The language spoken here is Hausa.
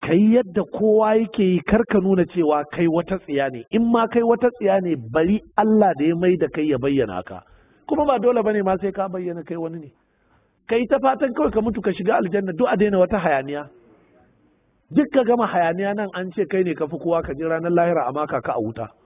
kai yadda kowa yake yi, karka nuna cewa kai wata tsiya ne. In ma kai wata tsiya ne, bari Allah da ya mai da kai ya bayyana ka, kuma ba dole bane ma sai ka bayyana kai wani ne. Kai ta fatan kawai ka mutu ka shiga aljanna, duk a daina wata hayaniya. Duk ka gama hayaniya nan an ce kai ne ka fi kowa, ka je ranar lahira a maka ka a wuta.